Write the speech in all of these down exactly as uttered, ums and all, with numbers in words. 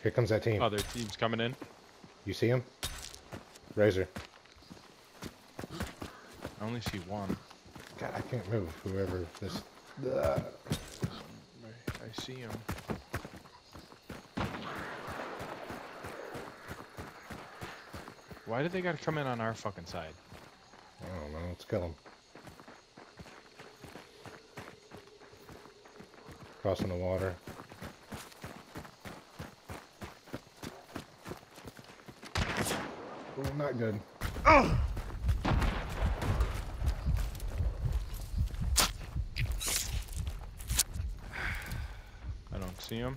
Here comes that team. Other team's coming in. You see him? Razor. I only see one. God, I can't move. Whoever this. Uh, I, I see him. Why did they gotta come in on our fucking side? I don't know. Let's kill him. Crossing the water. Oh, not good. Oh! I don't see him.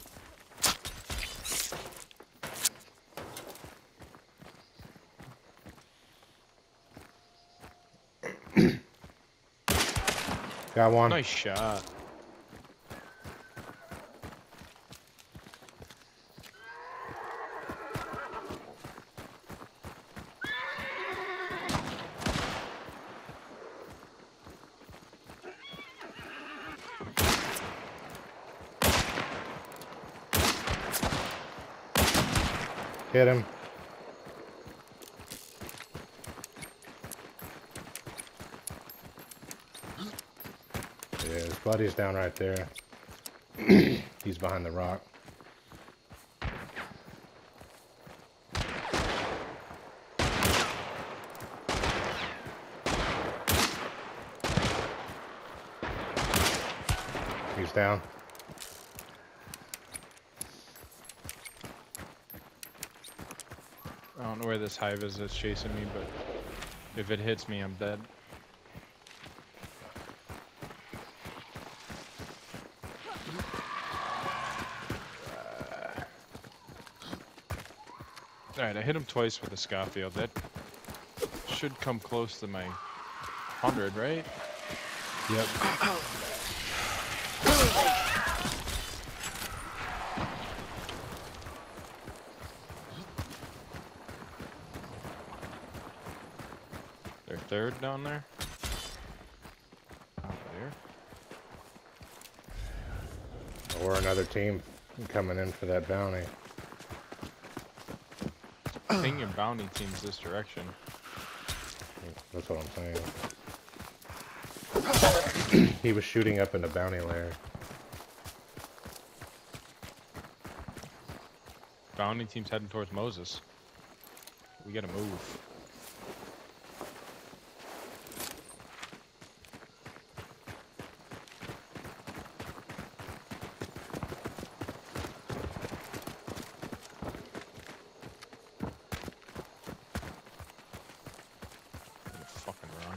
Got one. Nice shot. Hit him. Yeah, his buddy's down right there. He's behind the rock. He's down. I don't know where this hive is that's chasing me, but if it hits me, I'm dead. Alright, I hit him twice with the Scofield. That should come close to my hundred, right? Yep. They're third down there. Out there. Or another team coming in for that bounty. Ping your bounty teams this direction. That's what I'm saying. He was shooting up in the bounty lair. Bounty team's heading towards Moses. We gotta move. Fucking wrong.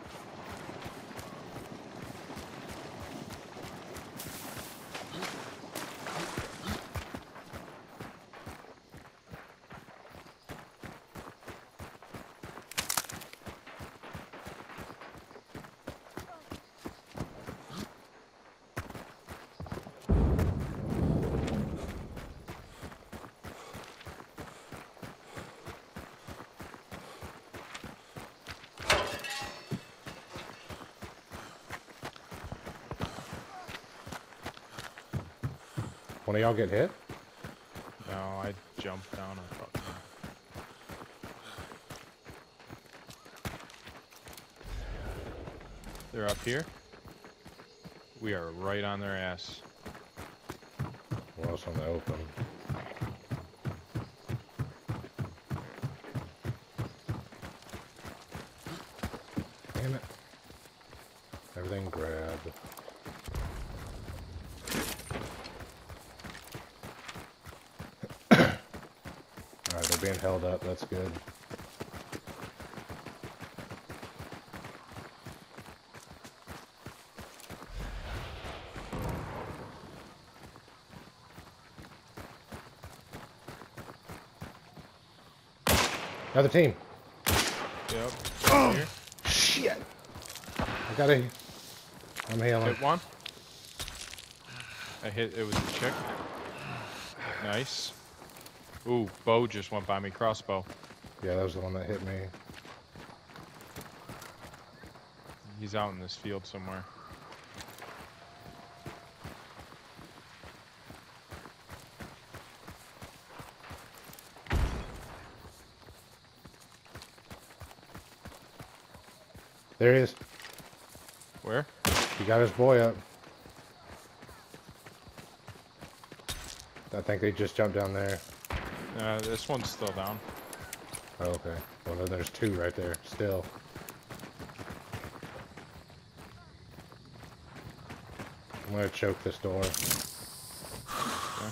One of y'all get hit? No, I jumped down and fucked him. They're up here. We are right on their ass. We're also in the open. Damn it. Everything grabbed. Alright, they're being held up. That's good. Another team. Yep. Oh, Here. shit. I gotta... I'm healing. Hit one. I hit, it was a chick. Nice. Ooh, bow just went by me, crossbow. Yeah, that was the one that hit me. He's out in this field somewhere. There he is. Where? He got his boy up. I think they just jumped down there. Uh, this one's still down. Oh, okay. Well, then there's two right there still. I'm gonna choke this door. Okay.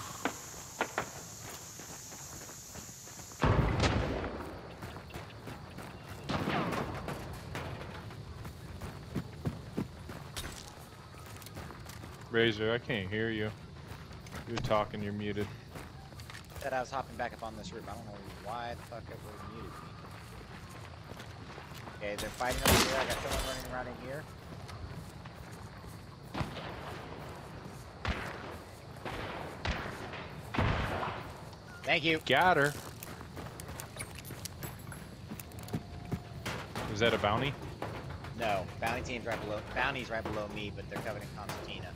Razor, I can't hear you. You're talking, you're muted. Said I was hopping back up on this roof. I don't know why the fuck it would have muted me. Okay, they're fighting over here. I got someone running around in here. Thank you. Got her. Is that a bounty? No, bounty team's right below. Bounty's right below me, but they're covered in Constantina.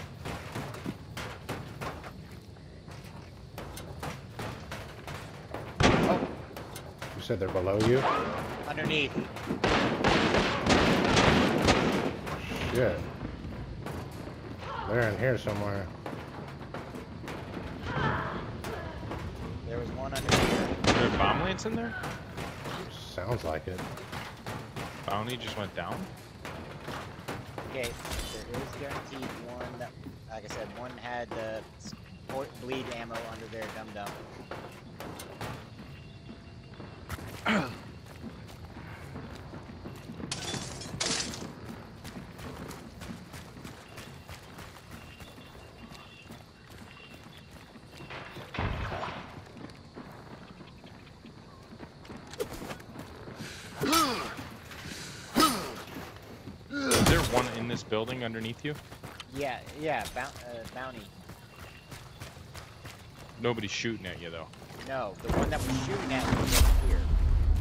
Oh, You said they're below you? underneath. Shit. They're in here somewhere. There was one under here. Are there bomb lance in there? Sounds like it. Bounty just went down? Okay, there is guaranteed one that, like I said, one had the sport bleed ammo under their dum dum. Is there one in this building underneath you? Yeah, yeah, bou uh, bounty. Nobody's shooting at you though. No, the one that was shooting at me was over here.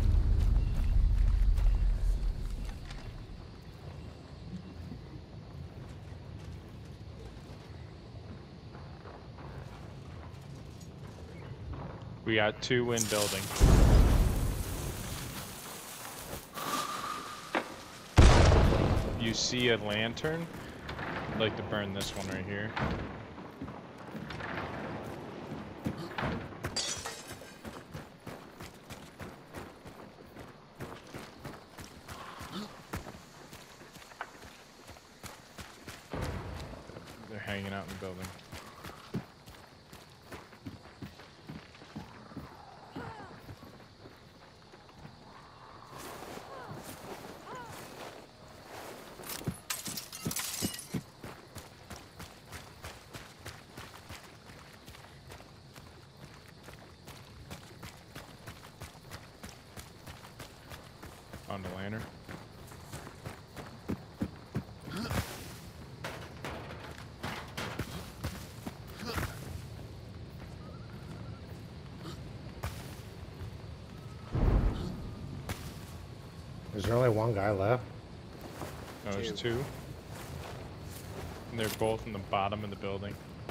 We got two in building. You see a lantern? I'd like to burn this one right here. They're hanging out in the building. On the lantern. Is there only one guy left? No, there's Two. two. And they're both in the bottom of the building.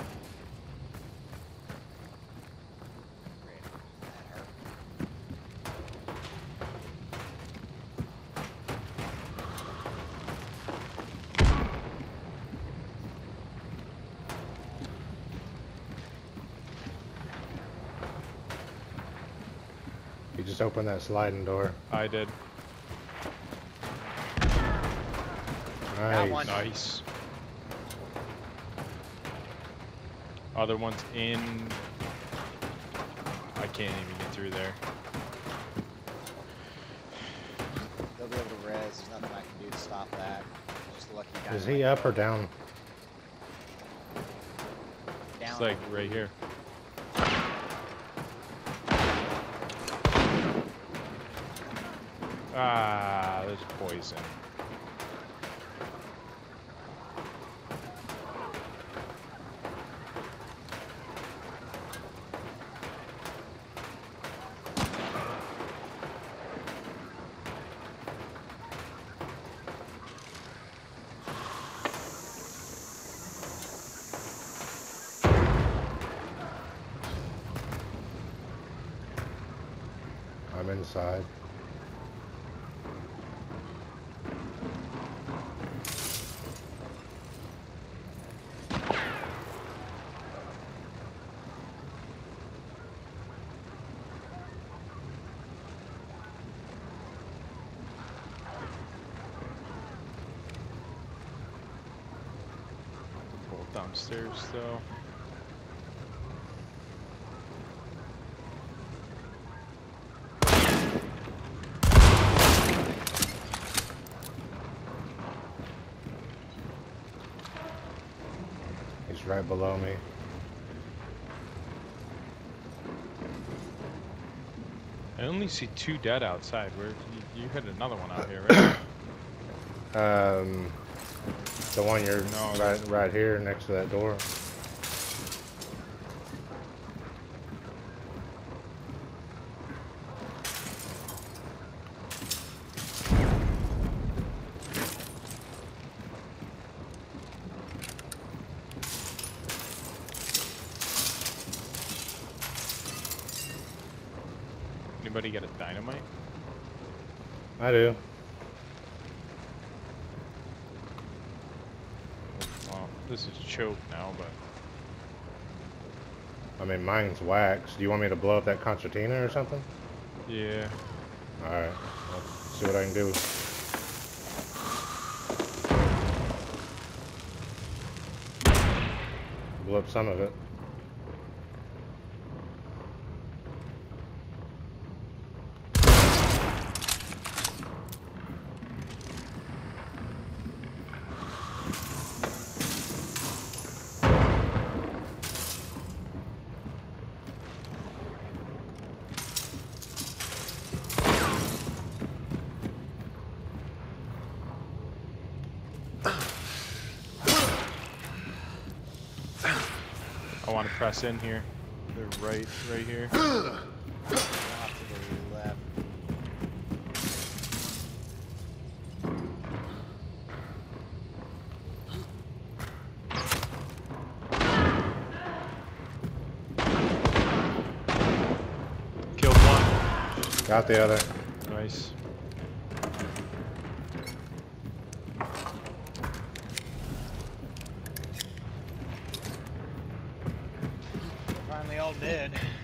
Great. That hurt. You just opened that sliding door. I did. Got Nice. one. Nice. Other one's in. I can't even get through there. They'll be able to res. There's nothing I can do to stop that. Just lucky guy. Is he up or down? Down. It's like right here. Ah, there's poison. I'm inside. upstairs still. He's right below me. I only see two dead outside. Where you, you had another one out here, right? Um, the one you're No. right right here next to that door. Anybody get a dynamite? I do. Well, this is choke now, but I mean, mine's wax. Do you want me to blow up that concertina or something? yeah. Alright, let's see what I can do. Blew up some of it. I want to press in here. They're right, right here. Off to the left. Killed one. Got the other. Nice. Finally all dead.